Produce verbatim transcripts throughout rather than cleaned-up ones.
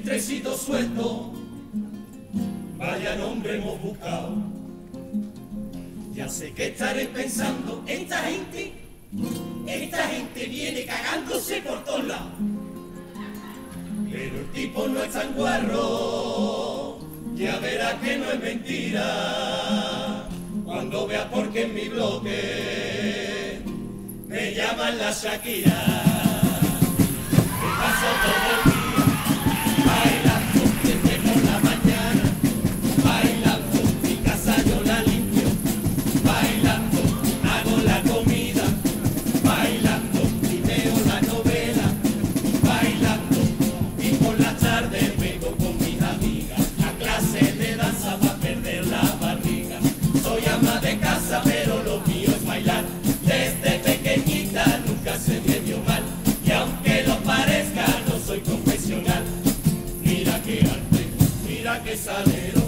tresito suelto, vaya nombre hemos buscado. Ya sé que estaréis pensando, esta gente, esta gente viene cagándose por todos lados. Pero el tipo no es tan guarro, ya verás que no es mentira. Cuando veas porque en mi bloque me llaman la Shakira. Me paso todo el día bailando desde por la mañana, bailando, mi casa yo la limpio, bailando, hago la comida, bailando, y veo la novela, bailando, y por la tarde vengo con mis amigas a clase de danza para perder la barriga. Soy ama de casa pero lo mío es bailar, desde pequeñita nunca se me dio mal, y aunque lo parezca no soy profesional. Mira que arte, mira que salero,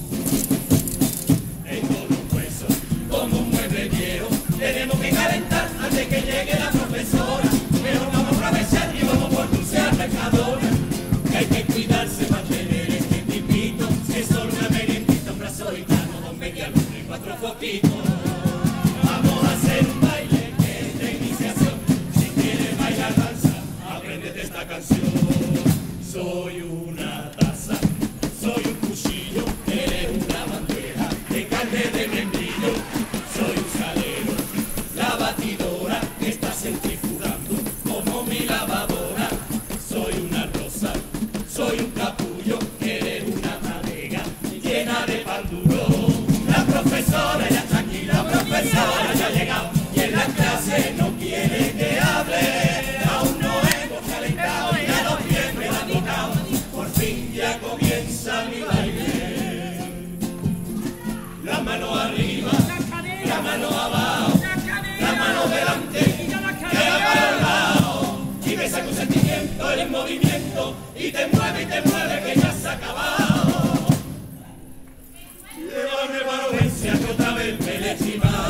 tengo los huesos como un mueble viejo. Tenemos que calentar antes que llegue la profesora, pero vamos a aprovechar y vamos por dulce al Mercadona. Que hay que cuidarse, mantener este tipito, si es solo una meriendita, un brazo gitano, dos media luna y cuatro foquitos. Vamos a hacer un baile que es de iniciación, si quieres bailar danza, apréndete esta canción. Soy una taza, soy un cuchillo, eres una bandeja de carne de membrillo. Soy un salero, la batidora que está centrifugando como mi lavadora. Soy una rosa, soy un capullo, eres una madega llena de pan duro. La profesora ya está aquí, la profesora ya ha llegado, y en la clase no quiere que hable. Aún no hemos calentado y a los pies me la han tocado. Por fin ya comienza mi baile. La mano arriba, la mano abajo, la mano delante, que va para el lado. Y me saca un sentimiento el movimiento, y te mueve y te mueve que ya se ha acabado. Llévame Valencia que otra vez me le he chivado.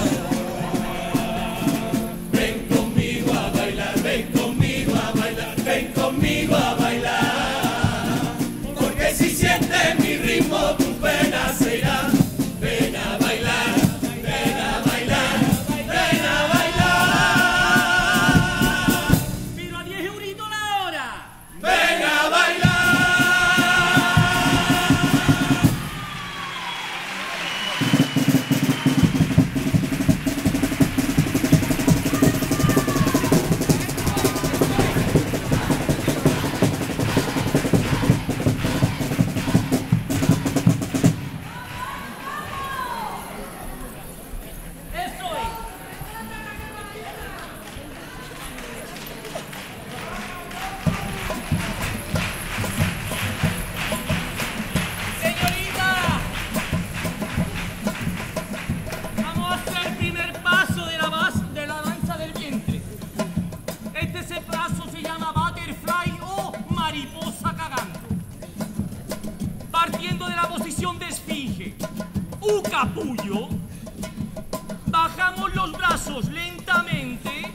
Ven conmigo a bailar, ven conmigo a bailar, ven conmigo a bailar. Porque si sientes mi ritmo tu pena se irá. Ven a bailar, ven a bailar, ven a bailar. Pero a diez euritos la hora. Ven a bailar. Eso es. Señorita, vamos a hacer el primer paso de la, bas- de la danza del vientre. Este ese paso se llama butterfly o mariposa cagando. Partiendo de la posición de esfinge, un capullo, bajamos los brazos lentamente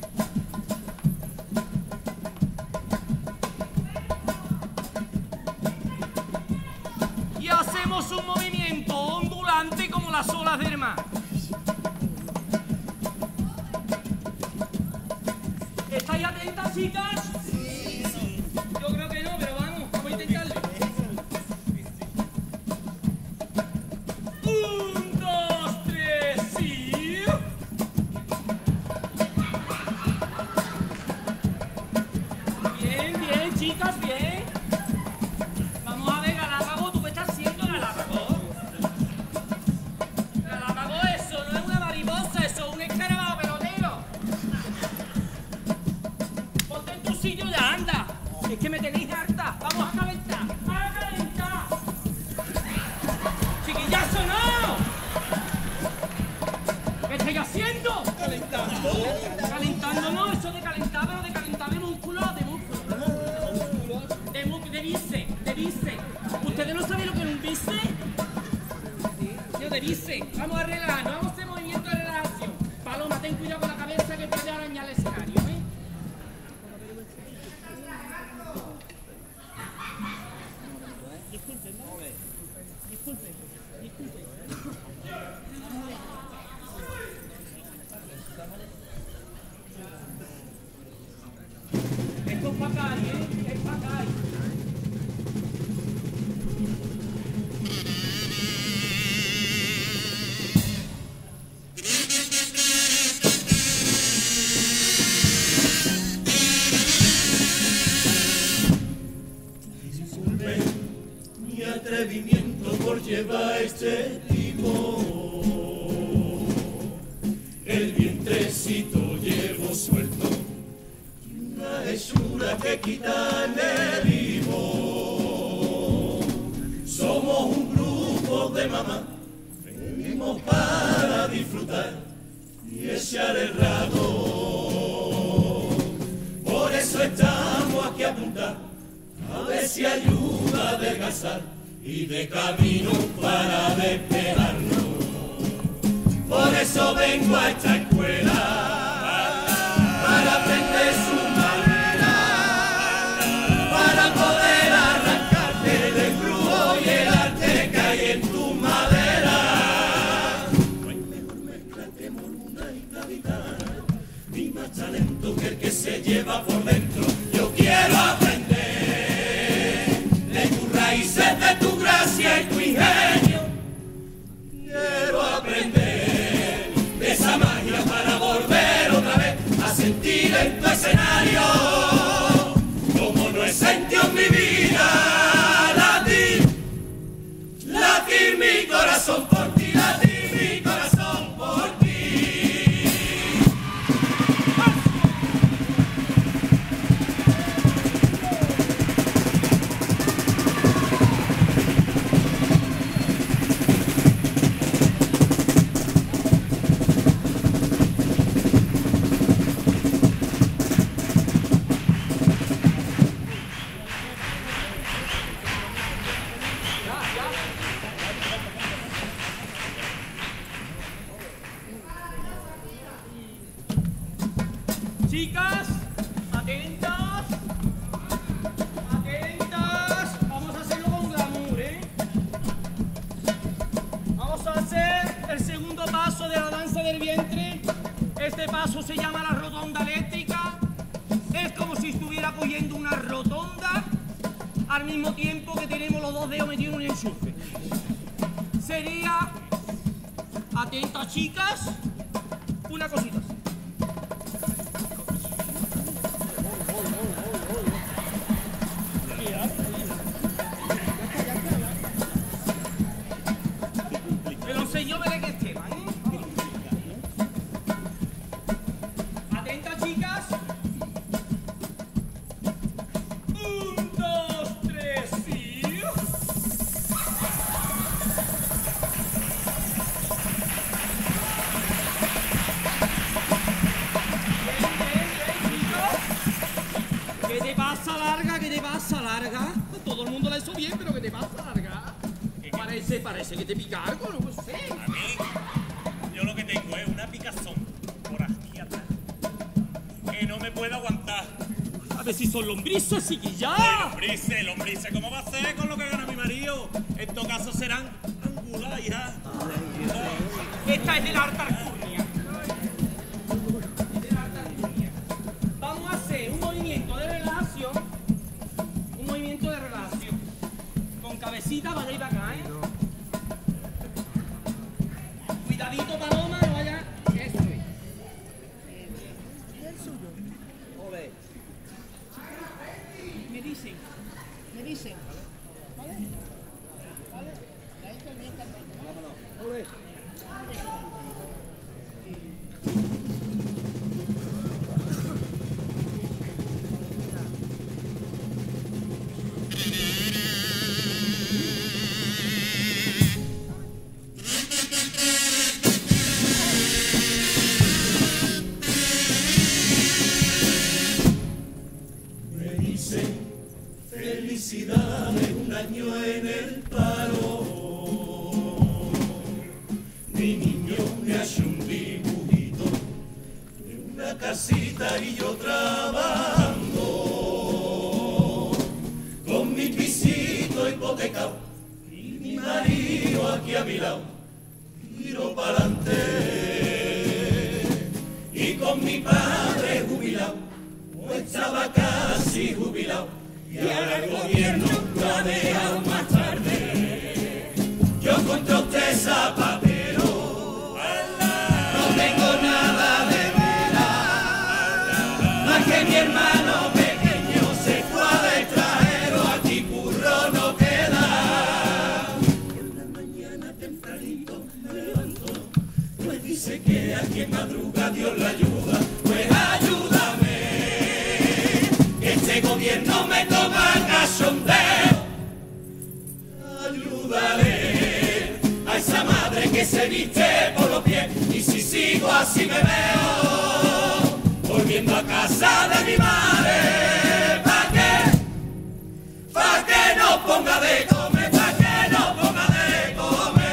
y hacemos un movimiento ondulante como las olas del mar. ¿Estáis atentas, chicas? Yo creo que no, pero vamos, vamos a intentarlo. Un, dos, tres, sí. Bien, bien, chicas, bien. Vamos a ver, Galápago, ¿tú qué estás haciendo, Galápago? Galápago, eso no es una mariposa, eso es un escarabajo pelotero. Ponte en tu sitio ya, anda. Es que me tenéis harta. Vamos a calentar, a calentar. ¡Chiquillazo, no! ¿Qué estáis haciendo? Calentando. Calentando no, eso de calentar, pero de calentar de músculo, de músculo. De músculo, de bíceps, de bíceps. ¿Ustedes no saben lo que es un bíceps? Yo de bíceps. Vamos a relajarnos, vamos a hacer movimiento de relajación. Paloma, ten cuidado con la cabeza que puede arañar el escenario, ¿eh? disculpen, ¿no? Disculpen, disculpen. Esto es para acá, ¿eh? Es para acá. Disculpe mi atrevimiento por llevar este tipo. El vientrecito llevo suelto, una hechura que quitarle el higo. Somos un grupo de mamás, venimos para disfrutar y echar el rato. Por eso estamos aquí a punta, a ver si ayuda a adelgazar y de camino para despejarnos. Por eso vengo a esta escuela, para aprender su manera, para poder arrancarte del brujo y el arte que hay en tu madera. No hay mejor mezcla que moruna y gaditana, ni más talento que el que se lleva por dentro. Yo quiero aprender de tus raíces, de tu gracia y tu ingenio. Quiero aprender de esa magia para volver otra vez a sentir en tu escenario como no he sentido en mi vida. Latir, latir mi corazón por ti, latir mi corazón por ti. Chicas, atentas, atentas, vamos a hacerlo con glamour, ¿eh? Vamos a hacer el segundo paso de la danza del vientre. Este paso se llama la rotonda eléctrica. Es como si estuviera cogiendo una rotonda al mismo tiempo que tenemos los dos dedos metidos en un enchufe. Sería, atentas chicas, una cosita así. Me lo enseñó Belén Esteban, ¿eh? Atentas chicas. Un, dos, tres y... ¿Qué te pasa, larga? ¿Qué te pasa, larga? Todo el mundo la hizo bien, pero ¿qué te pasa, larga? Parece, parece que te pica algo, no sé. A mí, yo lo que tengo es una picazón por aquí atrás que no me puedo aguantar. A ver si son lombrices, chiquilla. Ay, lombrices, lombrices, ¿cómo va a ser con lo que gana mi marido? En todo caso serán angular, hija. Esta es de la alta alcurnia. De la alta alcurnia. Vamos a hacer un movimiento de relajación. Un movimiento de relajación. Con cabecita para allá y para acá, ¿eh? Cuidadito, paloma, no vaya. Eso es. Me dicen, me dicen. ¿Vale? ¿Vale? Ahí está bien, vámonos. Felicidades, un año en el paro. Mi niño me hace un dibujito de una casita y yo trabajando con mi pisito hipotecado aquí a mi lado, tiro para adelante. Y con mi padre jubilado, pues estaba casi jubilado, y ahora el gobierno lo ha dejado más tarde. Yo contra usted zapatero, no tengo nada de vera, más que mi hermano pequeño se fue al extranjero, aquí curro no queda. Por la mañana tempranito me levanto, pues dice que aquí en madruga Dios la ayuda, pues ayúdame, que este gobierno me toma cachondeo. Ayúdale a esa madre que se viste por los pies, y si sigo así me veo volviendo a casa de mi madre. ¿Pa' qué? ¿Pa' que no ponga de comer? ¿Pa' que no ponga de comer?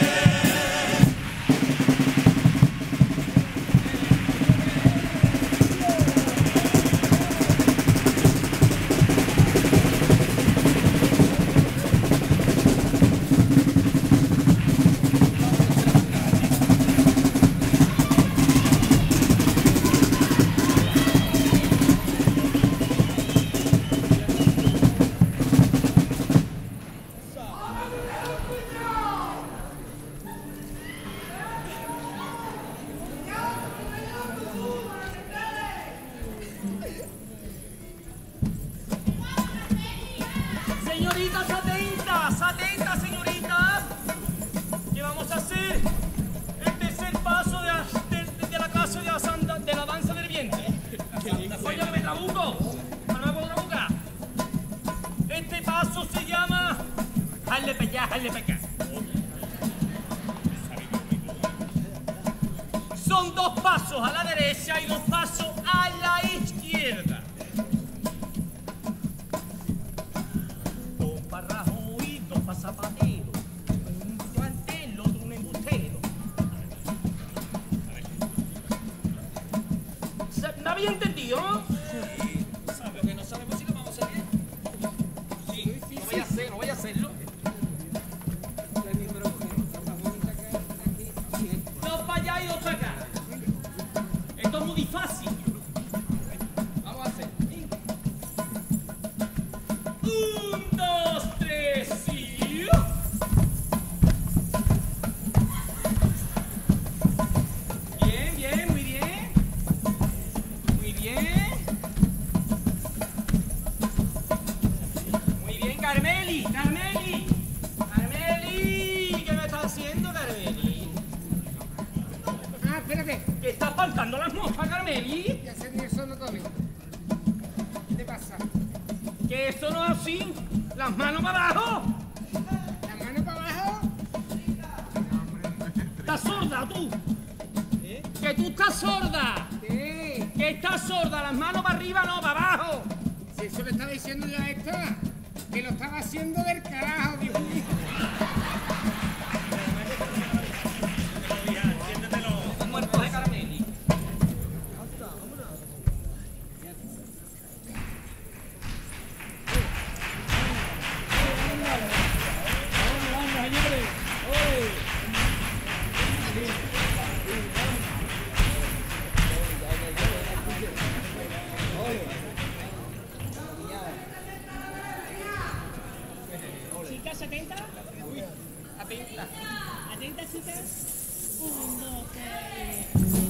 Señoritas, atentas, atentas, señoritas. ¿Qué vamos a hacer? El tercer paso de, la- de- de la clase de la, santa- de la danza del vientre. Oye, me trabuco. No me puedo trabucar. Este paso se llama Jale Pellá, Jale Pellá. Son dos pasos a la derecha y dos pasos a la izquierda. Dos pa' Rajoy y dos pa' Zapatero. Un guante, el otro un embustero. ¿Se- ¿Me había entendido, no? ¿Sabe lo que no sabemos si lo vamos a hacer bien? Sí, no voy a hacer, no voy a hacerlo. Dos para allá y dos para acá. Esto es muy fácil. Vamos a hacer. Un, dos, tres y... Bien, bien, muy bien. Muy bien. Muy bien, Carmeli, Carmeli. Carmeli, ¿qué me estás haciendo, Carmeli? Ah, espérate. ¿Qué estás espantando las moscas, Carmeli? Ya sé ni eso no tome. ¿Qué te pasa? Que eso no es así. Las manos para abajo. ¿La mano para abajo? ¿Estás sorda tú? Que tú estás sorda. ¿Qué? Que estás sorda. Las manos para arriba, no, para abajo. Si eso le estaba diciendo yo a esta, que lo estaba haciendo del carajo, Dios mío. Muerto de Carmeli. Chicas, atenta. Atenta. Atenta, chicas. Un, dos, tres.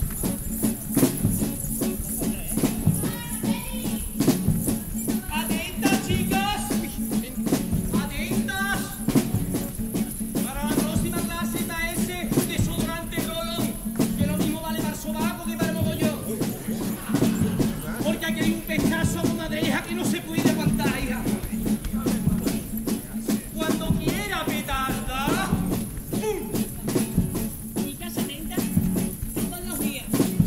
Atentas, chicas. Atentas. Para la próxima clase está ese desodorante Rolón, que lo mismo vale para el sobaco que para el mogollón. Porque aquí hay un pescazo a madreja que no se puede aguantar, hija. Cuando quiera, petarda. ¡Pum! Chicas, atenta. Todos los días.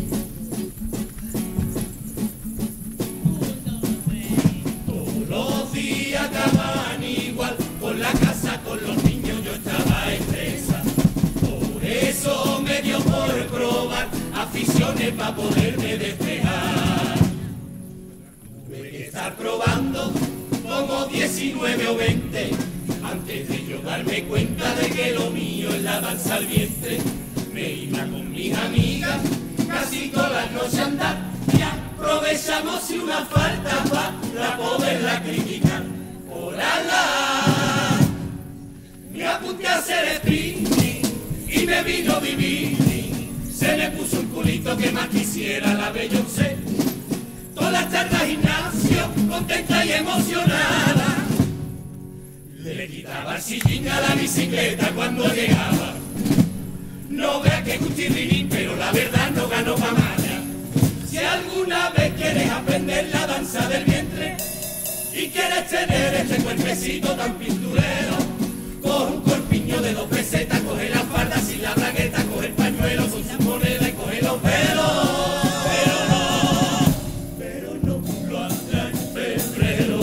Un, dos, tres. Todos los días acaban igual, con la casa, con los niños yo estaba estresa. Por eso me dio por probar aficiones para poderme despejar. Tuve que estar probando como diecinueve o veinte, Antes de yo darme cuenta de que lo mío es la danza al vientre, me iba con mis amigas casi todas las noches a andar y aprovechamos si una falta para poderla criticar. ¡Órala! Me apunté a hacer spinning y me vino vivir. Se me puso un culito que más quisiera la Beyoncé. Todas las tardes al gimnasio, contenta y emocionada. Le quitaba el sillín a la bicicleta cuando llegaba. No vea que Gustirrinín, pero la verdad no ganó mamaya. Si alguna vez quieres aprender la danza del vientre y quieres tener este cuerpecito tan pinturero, coge un corpiño de dos pesetas, coge la falda sin la bragueta, coge el pañuelo con su moneda y coge los pelos. Pero no, pero no lo haga en febrero.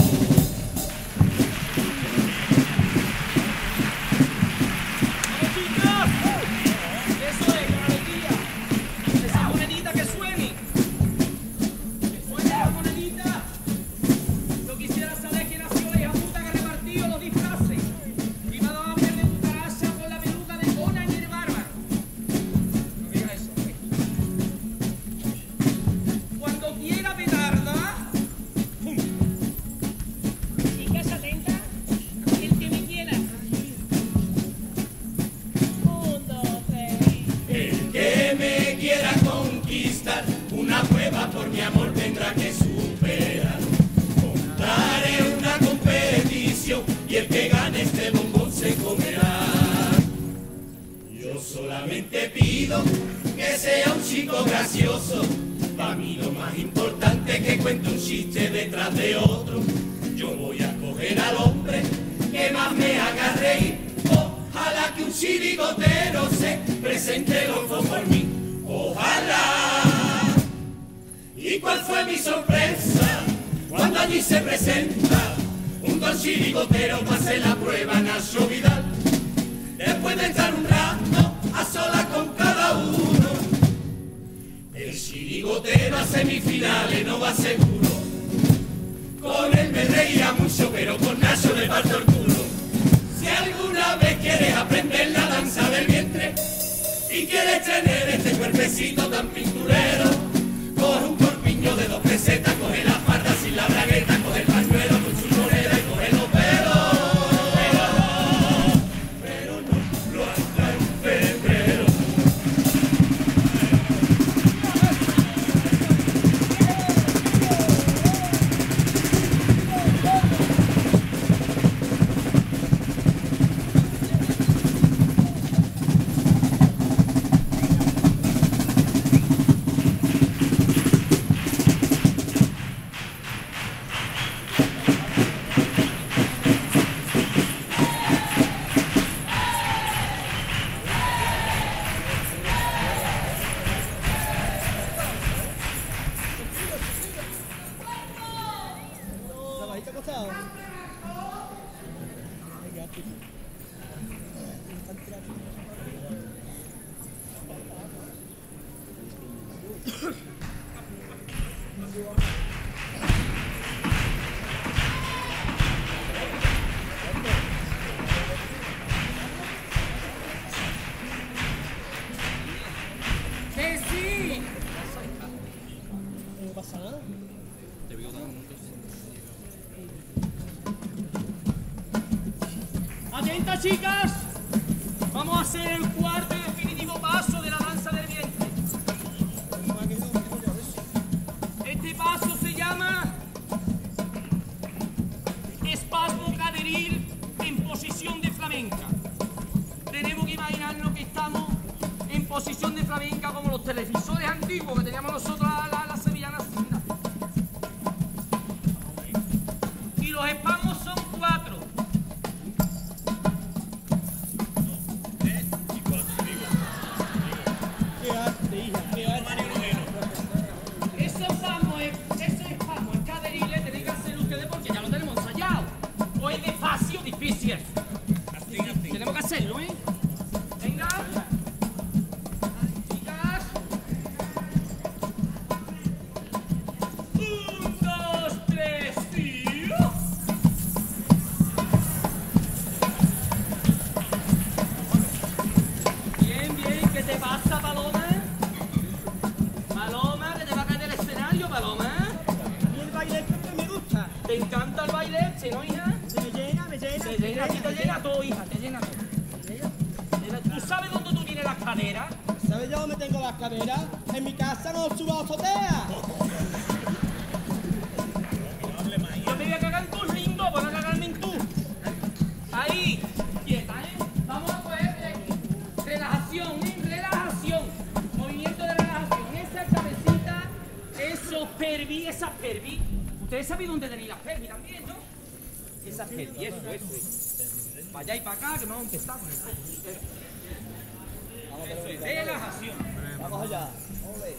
Eso es, con alegría. Esa monedita que suene. Que suene la monedita. Yo quisiera saber quién ha sido la hija puta que ha repartido los disfraces. Y me ha dado a ver de cucaracha con la peluca de Conan y el bárbaro. No digas eso. Cuando quiera petarda, ¡pum! Chicas, atenta. El que me quiera. Un, dos, tres. El que me quiera conquistar, una prueba por mi amor tendrá que superar. Montaré una competición y el que gane este bombón se comerá. Yo solamente pido que sea un chico gracioso. Para mí lo más importante es que cuente un chiste detrás de otro. Yo voy a coger al hombre que más me haga reír. Ojalá que un chirigotero se presente loco por mí. Ojalá. ¿Y cuál fue mi sorpresa cuando allí se presenta un don chirigotero para hacer la prueba Nacho Vidal? Después de estar un rato a solas con cada uno, el chirigotero a semifinales no va seguro. Con él me reía mucho, pero con Nacho le parto el culo. Si alguna vez quieres aprender la danza del vientre y quieres tener este cuerpecito tan pinturero, coge un corpiño de dos pesetas, coge la farda sin la bragueta, coge el pañuelo con su moneda y coge los pelos. Pero no, pero no lo haga en febrero. ¡Que sí! No pasa nada. Atentas, chicas. Vamos a hacer el cuarto y definitivo paso de la danza del vientre. Este paso se llama espasmo caderil en posición de flamenca. Tenemos que imaginarnos que estamos en posición de flamenca como los televisores antiguos que teníamos nosotros la, la, la sevillanas. Y los espasmos son cuatro. Ese espasmo es, ese espasmo es caderil, tenéis que hacerlo ustedes porque ya lo tenemos ensayado. O es de fácil o difícil. Tenemos que hacerlo, ¿eh? Venga. Chicas. llena todo, hija, te llena todo. ¿Tú sabes dónde tú tienes las caderas? ¿Sabes yo dónde tengo las caderas? En mi casa no subo a azotea. Yo me voy a cagar en tu ringo para no cagarme en tú. Ahí, quieta, ¿eh? Vamos a coger de aquí. Relajación, ¿eh? Relajación. Movimiento de relajación. Esa cabecita, esos pervis, esas pervis. Ustedes saben dónde tenéis las pervis también, ¿no? Esas pervis, eso, eso, eso. Para allá y para acá, que vamos a empezar con eso. Eso es, relajación. Vamos allá. Ole.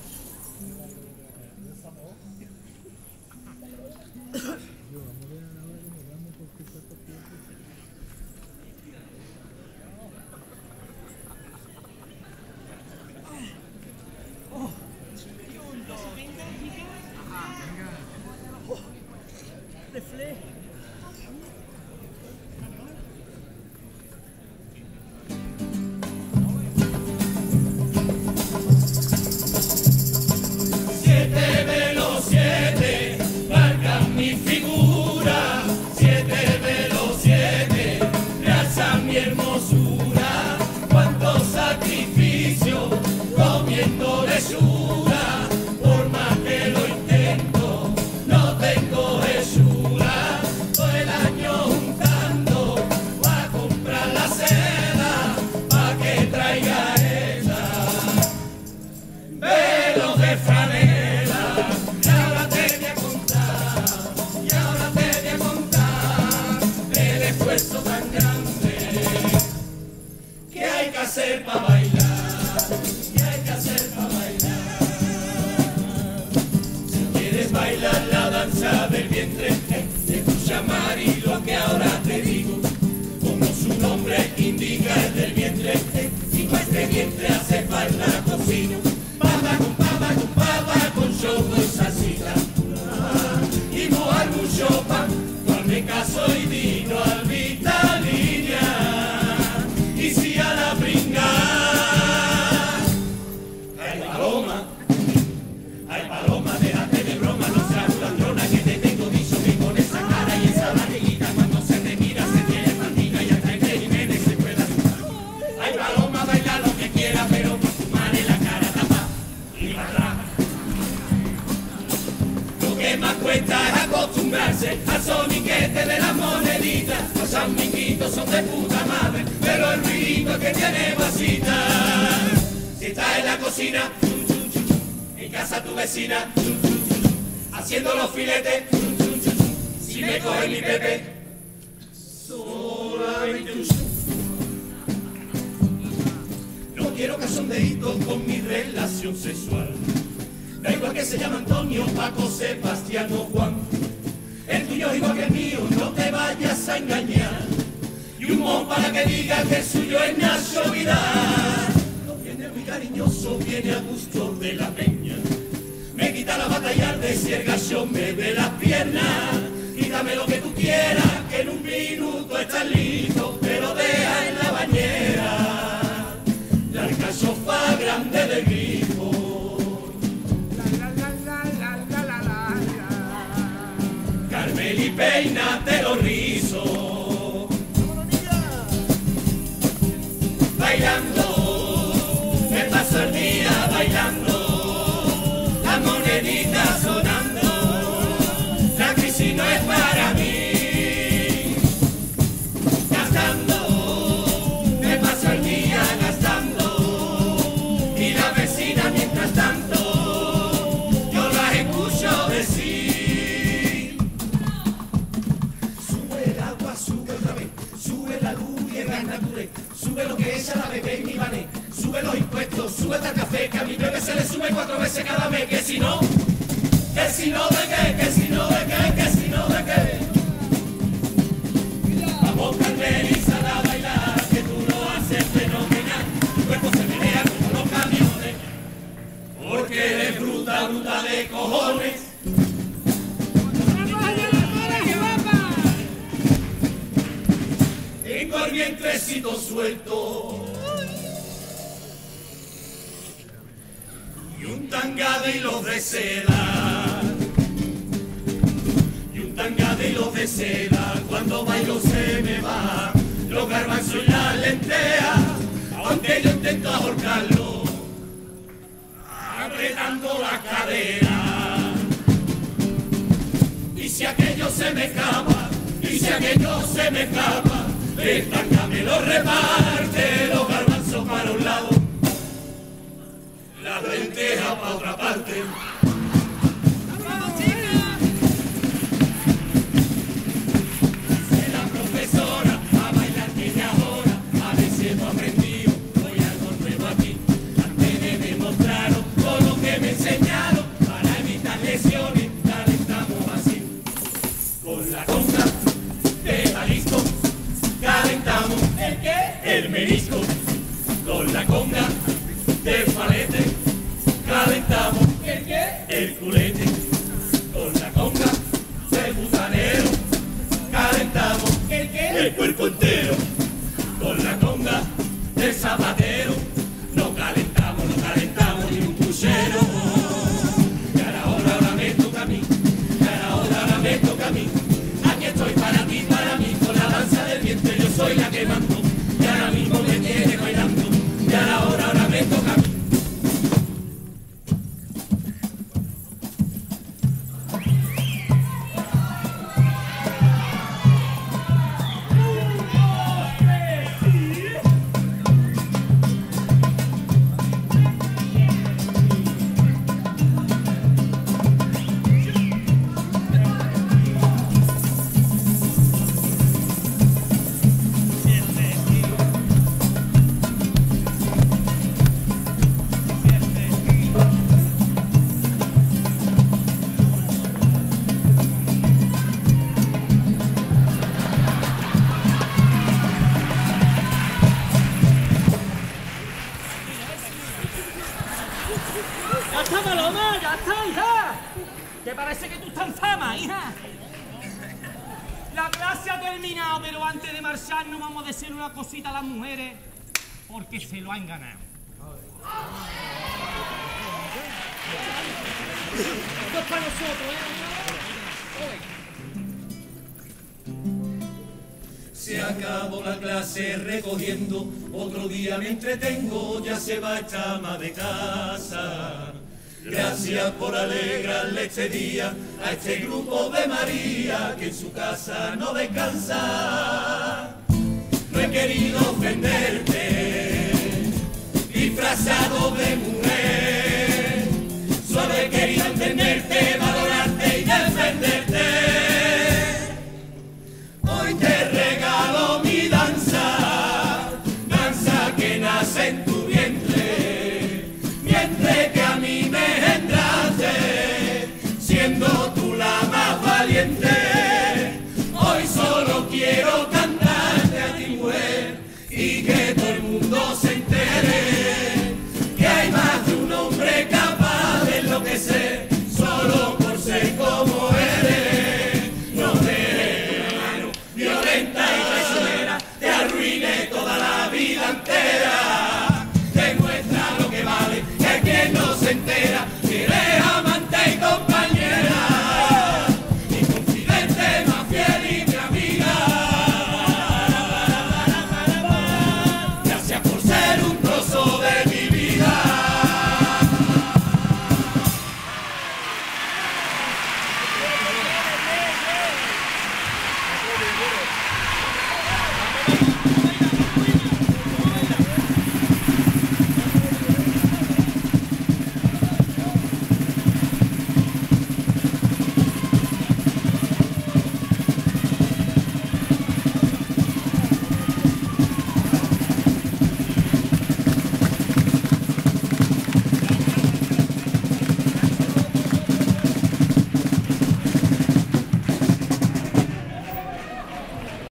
Siete velos, siete, marcan mi figura. Siete velos, siete, realzan mi hermosura. Cuánto sacrificio, comiendo lechuga. Por más que lo intento, no tengo hechura. Todo el año juntando, voy a comprar la seda, pa' que traiga ella. Velos de franela. Tan grande que hay que hacer para bailar, que hay que hacer para bailar. Si quieres bailar la danza del vientre, escucha Mari lo que ahora te digo. Como su nombre indica, el del vientre, y con este vientre hace falta cocino. Papa con papa con papa, con choco y salsita, y mojar mucho pan, carne, caso y vino al y si a la brinca, ay paloma, ay paloma, déjate de broma, no seas ladrona que te tengo dicho que con esa cara y esa barriguita cuando se te mira se tiene pandilla y hasta el Jiménez se pueda. Ay paloma, baila lo que quiera, pero con tu mano en la cara tapa y la raja. Lo que más cuesta es acostumbrarse al soniquete de las moneditas. Los amiguitos son de puta madre, pero el ruidito que tiene vasita. Si estás en la cocina, en casa tu vecina, haciendo los filetes, si me coge mi pepe, solamente un. No quiero cachondeitos con mi relación sexual. Da igual que se llama Antonio, Paco, Sebastián o Juan. El tuyo es igual que el mío, no te vayas a engañar. Y un mon para que diga que el suyo es Nacho Vidal. No viene muy cariñoso, viene a gusto de la peña. Me quita la batalla de si el gallo me ve las piernas. Y dame lo que tú quieras, que en un minuto estás listo, pero deja en la bañera la alcachofa grande del grifo. Carmeli, peínate los rizos. Bailando, me paso el día bailando, la monedita sonando, la crisis no es para mí. Gastando, me paso el día gastando, y la vecina mientras tanto, yo las escucho decir. Sube lo que echa la bebé en mi mané, sube los impuestos, sube hasta el café, que a mi bebé se le sube cuatro veces cada mes, que si no, que si no de qué, que si no de qué, que si no de qué. Vamos Carmelisa a bailar, que tú lo haces fenomenal, tu cuerpo se menea como los camiones, porque eres bruta, bruta de cojones. Tengo el vientrecito suelto y un tanga de hilos de seda, y un tanga de hilos de seda, cuando bailo se me va lo intento ahorcarlo, apretando la cadera. Y si aquello se me escapa, y si aquello se me escapa, esta que me lo reparte, los garbanzos para un lado, la lenteja para otra parte. Dice la profesora a bailar que ya ahora, a ver si hemos aprendido, hoy algo nuevo aquí. Antes de demostraros todo lo que me enseñaron, para evitar lesiones, calentamos así. Con la conga de Jalisco, calentamos el qué, el menisco. Con la conga de Falete, calentamos el qué, el culete. Con la conga de Butanero, calentamos el qué, el cuerpo entero. Con la conga de Zapatero, no calentamos, no calentamos ni un puchero. Y ahora, ahora, ahora me toca a mí, y ahora, ahora, ahora me toca a mí. Aquí estoy para ti, para mí, con la danza del viento, yo soy la que mando. Y ahora mismo me tiene bailando, y ahora, ahora, ahora me toca a mí. ¡Ya está, Paloma! ¡Ya está, hija! Que parece que tú estás en fama, hija. La clase ha terminado, pero antes de marcharnos vamos a decir una cosita a las mujeres, porque se lo han ganado. Esto es para nosotros, ¿eh? Se acabó la clase recogiendo, otro día me entretengo, ya se va esta ama de casa. Gracias por alegrarle este día a este grupo de María que en su casa no descansa. No he querido ofenderte, disfrazado de mujer, solo he querido entenderte, valorarte y defenderte. Hoy te regalo mi danza, danza que nace en tu vientre, vientre que a mí me engendraste, siendo tú la más valiente. Hoy solo quiero cantarte a ti, mujer, y que